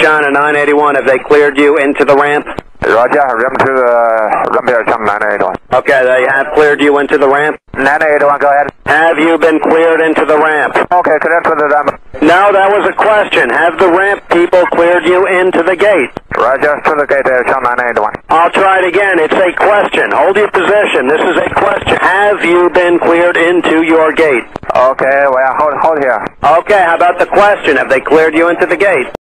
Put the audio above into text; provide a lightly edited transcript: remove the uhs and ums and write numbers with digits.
China 981, have they cleared you into the ramp? Roger, ramp to the ramp here, China 981. Okay, they have cleared you into the ramp? 981, go ahead. Have you been cleared into the ramp? Okay, cleared to the ramp. No, that was a question. Have the ramp people cleared you into the gate? Roger, to the gate, China 981. I'll try it again. It's a question. Hold your position. This is a question. Have you been cleared into your gate? Okay, well, hold here. Okay, how about the question? Have they cleared you into the gate?